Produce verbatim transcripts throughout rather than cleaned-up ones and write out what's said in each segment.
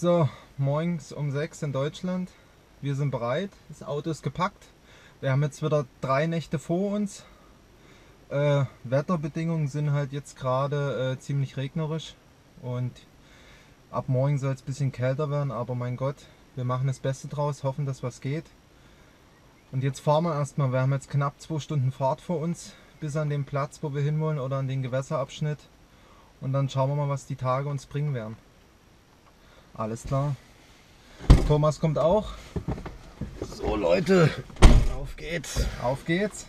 So, morgens um sechs in Deutschland. Wir sind bereit. Das Auto ist gepackt. Wir haben jetzt wieder drei Nächte vor uns. Äh, Wetterbedingungen sind halt jetzt gerade äh, ziemlich regnerisch. Und ab morgen soll es ein bisschen kälter werden. Aber mein Gott, wir machen das Beste draus, hoffen, dass was geht. Und jetzt fahren wir erstmal. Wir haben jetzt knapp zwei Stunden Fahrt vor uns. Bis an den Platz, wo wir hinwollen, oder an den Gewässerabschnitt. Und dann schauen wir mal, was die Tage uns bringen werden. Alles klar. Thomas kommt auch. So Leute, auf geht's. Auf geht's.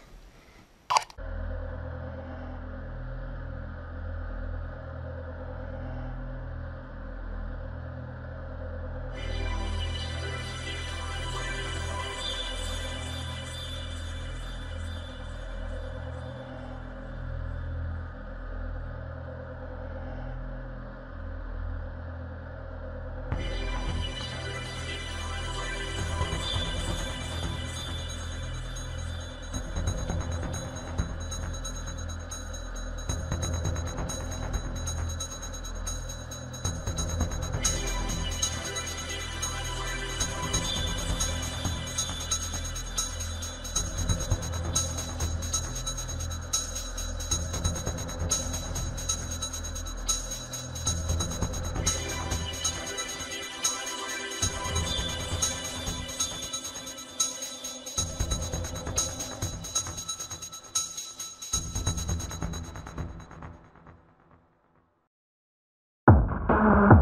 You